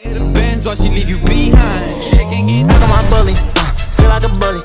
Hit the Benz while she leave you behind. Shit can get back on my bully, feel like a bully.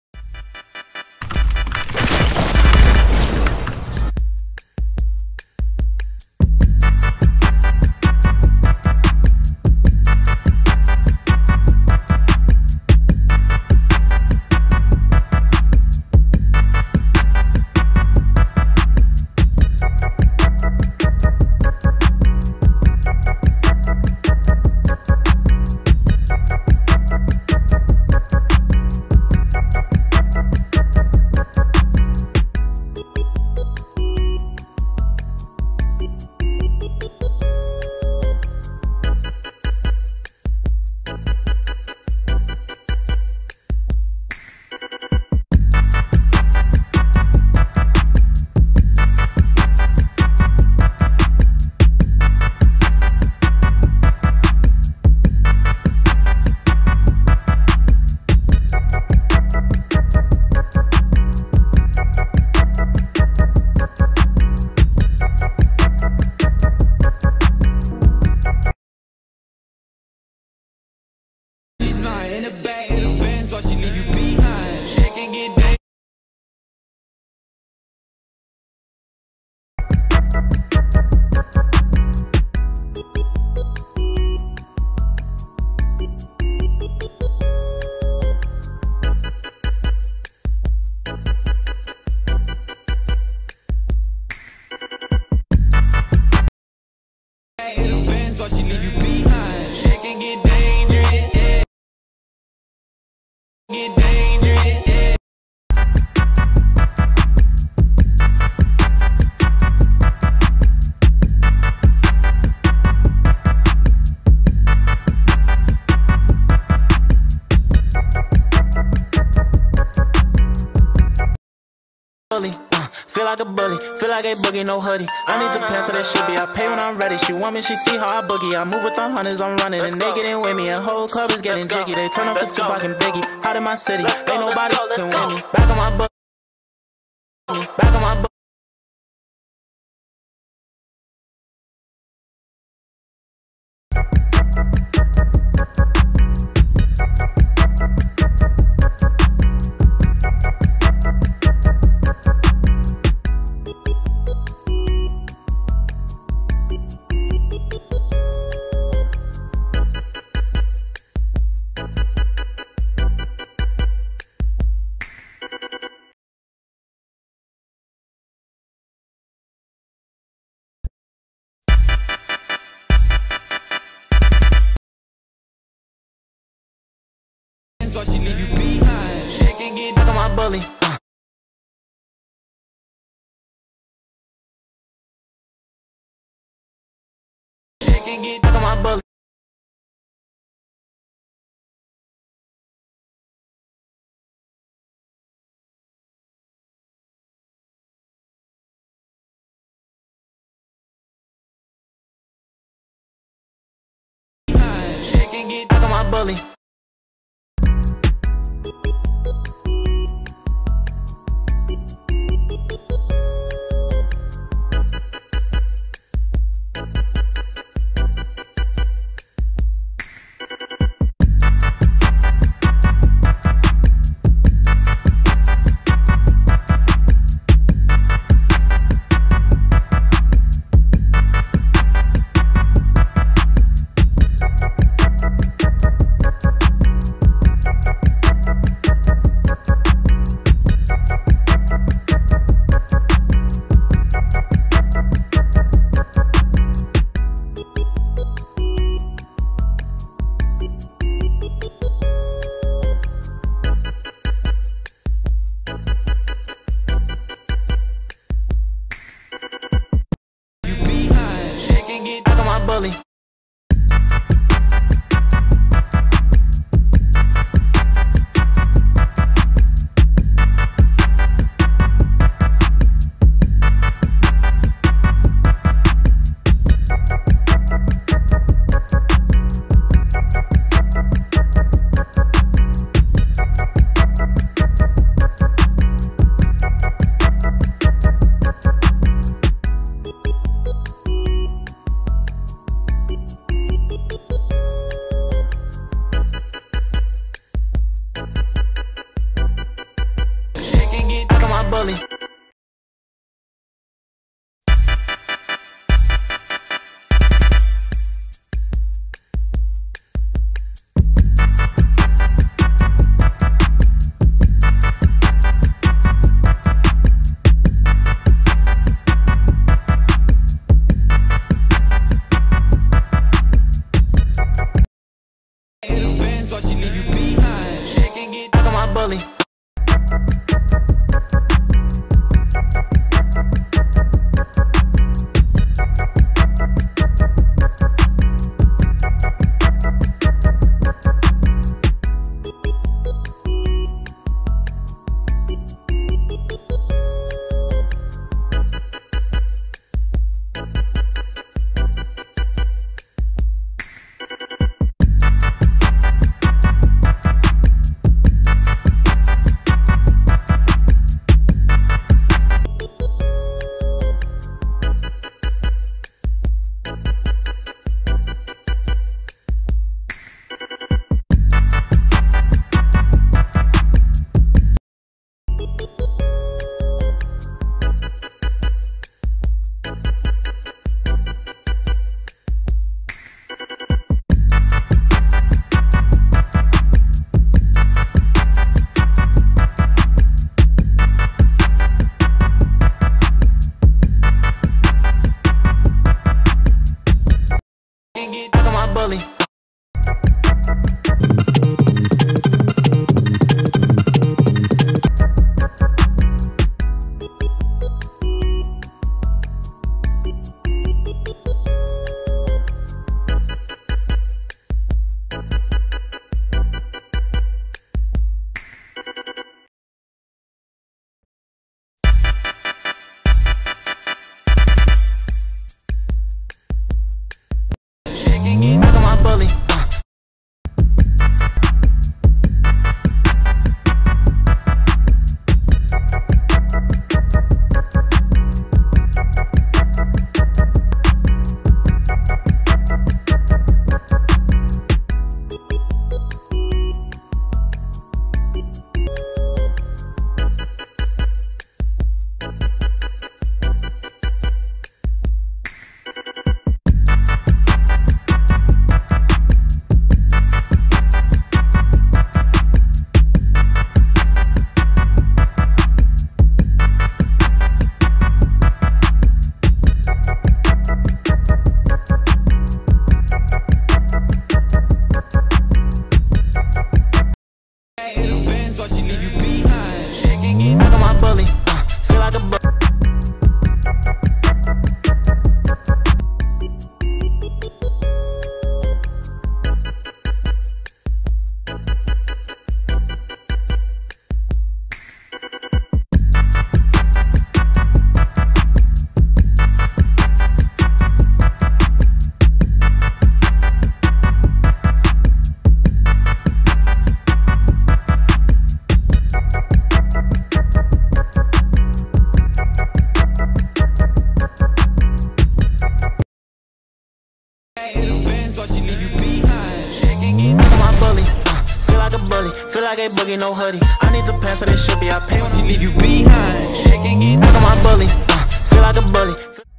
In the back of the Benz while she leave you behind. Shit can get dangerous. In the Benz while she leave you behind. Shit can get dangerous, yeah. Get dangerous, yeah. Bully, feel like a bully, feel like a boogie, no hoodie. I need the pants so that shit be. I pay when I'm ready. She want me, she see how I boogie. I move with the hunters, I'm running, and they getting with me. And whole club is getting jiggy. They turn up the Tupac and Biggie. Out in my city, ain't nobody can win me. Back on my bully, back on my bully. While she leave you behind. Shit can get back on my bully. Shit can get back on my bully. behind. Shit can get back on my bully. back on my bully. get back on my bully. Back on my bully. While she leave you behind. She can get back on my bully. Feel like a while she leave you behind. She can get back on my bully. Feel like a bully, feel like a boogie, no hoodie. I need the pants so they should be. I pay while she leave you behind. She can get back on my bully. Feel like a bully.